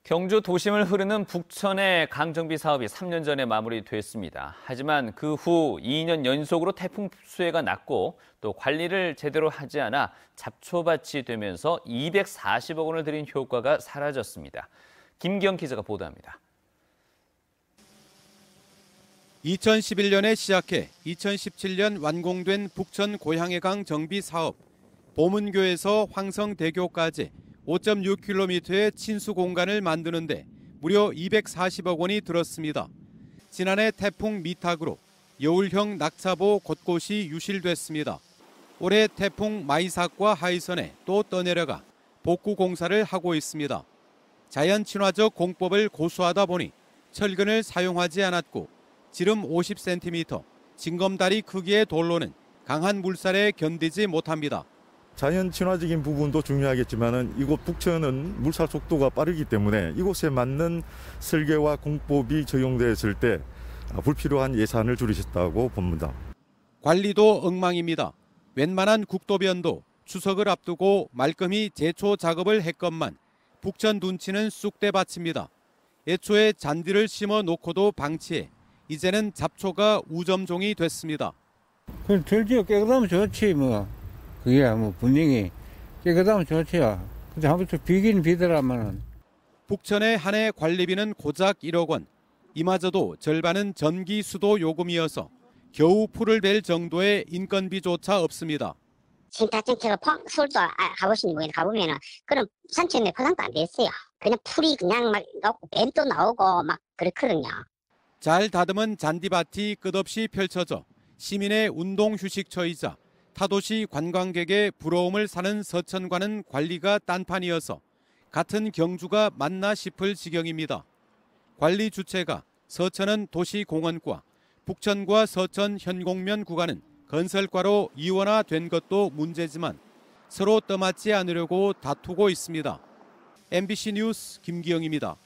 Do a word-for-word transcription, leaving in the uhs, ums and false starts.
경주 도심을 흐르는 북천의 강정비 사업이 삼 년 전에 마무리됐습니다. 하지만 그 후 이 년 연속으로 태풍 수해가 났고 또 관리를 제대로 하지 않아 잡초밭이 되면서 이백사십억 원을 들인 효과가 사라졌습니다. 김기영 기자가 보도합니다. 이천십일 년에 시작해 이천십칠 년 완공된 북천 고향해강 정비 사업. 보문교에서 황성대교까지 오 점 육 킬로미터의 친수 공간을 만드는데 무려 이백사십억 원이 들었습니다. 지난해 태풍 미탁으로 여울형 낙차보 곳곳이 유실됐습니다. 올해 태풍 마이삭과 하이선에 또 떠내려가 복구 공사를 하고 있습니다. 자연 친화적 공법을 고수하다 보니 철근을 사용하지 않았고 지름 오십 센티미터, 징검다리 크기의 돌로는 강한 물살에 견디지 못합니다. 자연 친화적인 부분도 중요하겠지만 이곳 북천은 물살 속도가 빠르기 때문에 이곳에 맞는 설계와 공법이 적용됐을 때 불필요한 예산을 줄이셨다고 봅니다. 관리도 엉망입니다. 웬만한 국도변도 추석을 앞두고 말끔히 제초 작업을 했건만 북천 둔치는 쑥대밭입니다. 애초에 잔디를 심어 놓고도 방치해 이제는 잡초가 우점종이 됐습니다. 그럼 들지어 깨끗하면 좋지 뭐. 그게 뭐 분명히 깨끗하면 좋지요. 근데 한번 좀 비긴 비더라면은. 북천의 한 해 관리비는 고작 일억 원. 이마저도 절반은 전기 수도 요금이어서 겨우 풀을 벨 정도의 인건비조차 없습니다. 신타천처럼 서울도 가보신 분이 가보면은 그런 산천에 포장도 안 돼 있어요. 그냥 풀이 그냥 막 나오고 뱀도 나오고 막 그렇거든요. 잘 다듬은 잔디밭이 끝없이 펼쳐져 시민의 운동 휴식처이자 타도시 관광객의 부러움을 사는 서천과는 관리가 딴판이어서 같은 경주가 맞나 싶을 지경입니다. 관리 주체가 서천은 도시공원과 북천과 서천 현공면 구간은 건설과로 이원화된 것도 문제지만 서로 떠맡지 않으려고 다투고 있습니다. 엠비씨 뉴스 김기영입니다.